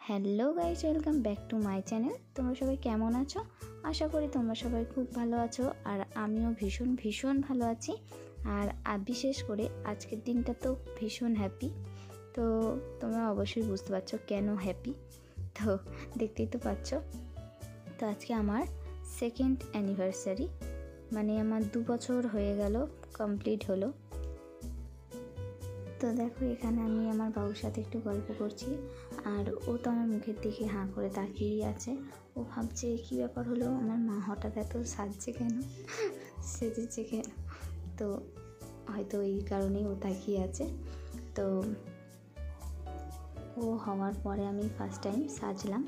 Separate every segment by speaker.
Speaker 1: Hello guys, welcome back to my channel. তোমরা সবাই কেমন আছো? আশা করি তোমরা সবাই খুব ভালো আছো, আর আমিও ভীষণ ভালো আছি। আর বিশেষ করে আজকের দিনটা তো ভীষণ হ্যাপি। তো তোমরা অবশ্যই বুঝতে পারছো কেন হ্যাপি, তো দেখতেই তো পাচ্ছ। তো আজকে আমার সেকেন্ড অ্যানিভার্সারি, মানে আমার 2 বছর হয়ে গেল, কমপ্লিট হলো। তো দেখো, এখানে আমি আমার বাবুর সাথে একটু গল্প করছি, আর ও তো আমার মুখের দিকে হাঁ করে তাকিয়েই আছে। ও ভাবছে কী ব্যাপার হলো, আমার মা হঠাৎ এত সাজছে কেন, সেজেছে কেন। তো হয়তো এই কারণেই ও তাকিয়ে আছে। তো ও হওয়ার পরে আমি ফার্স্ট টাইম সাজলাম।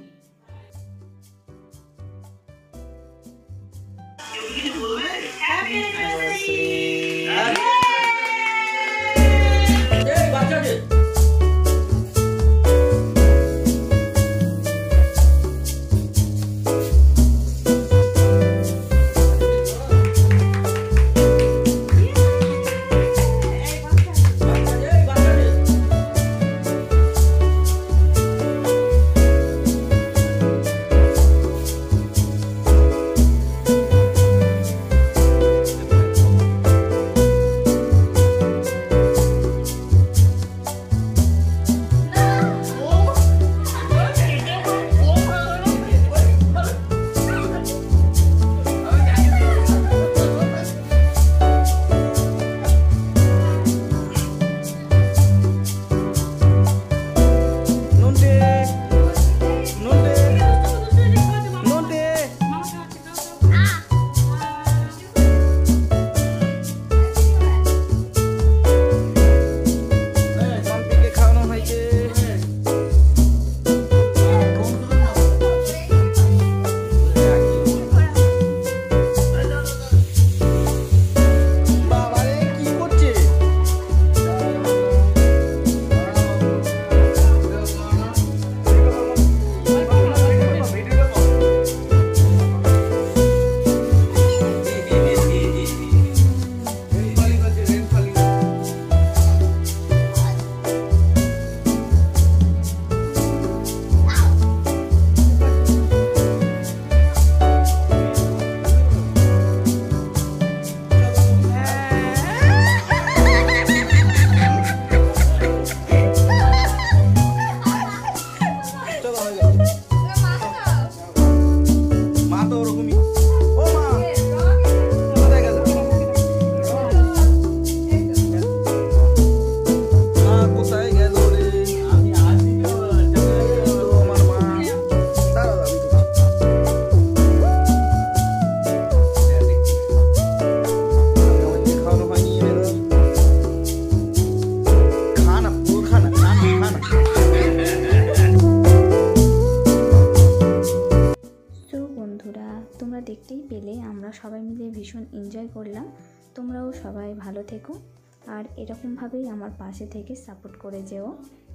Speaker 1: বন্ধুরা, তোমরা দেখতেই পেলে আমরা সবাই মিলে ভীষণ এনজয় করলাম। তোমরাও সবাই ভালো থেকো, আর এরকমভাবেই আমার পাশে থেকে সাপোর্ট করে যেও।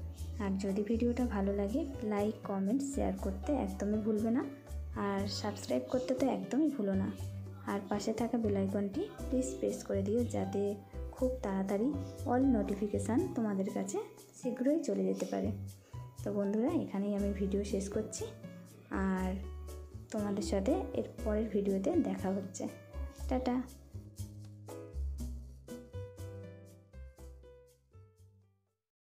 Speaker 1: আর যদি ভিডিওটা ভালো লাগে, লাইক, কমেন্ট, শেয়ার করতে একদমই ভুলবে না, আর সাবস্ক্রাইব করতে তো একদমই ভুলো না। আর পাশে থাকা বেল আইকনটি প্লিজ প্রেস করে দিও, যাতে খুব তাড়াতাড়ি অল নোটিফিকেশান তোমাদের কাছে শীঘ্রই চলে যেতে পারে। তো বন্ধুরা, এখানেই আমি ভিডিও শেষ করছি, আর তোমাদের সাথে এর পরের ভিডিওতে দেখা হচ্ছে। টাটা।